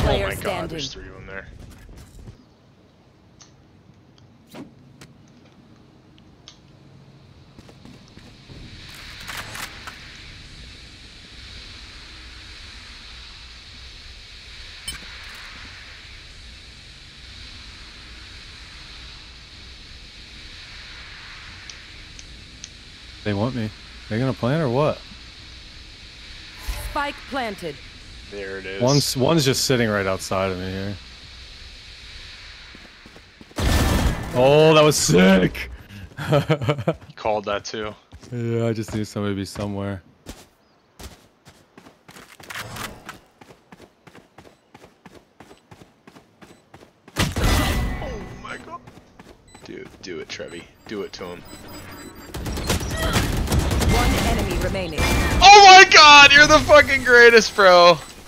player my standing. god, there's 3 of them there. They want me. They gonna plant or what? Spike planted. There it is. One's just sitting right outside of me here. Oh, that was sick! You called that too. Yeah, I just need somebody to be somewhere. Oh my god. Dude, do it, Trevi. Do it to him. One enemy remaining. Oh my god, you're the fucking greatest, bro!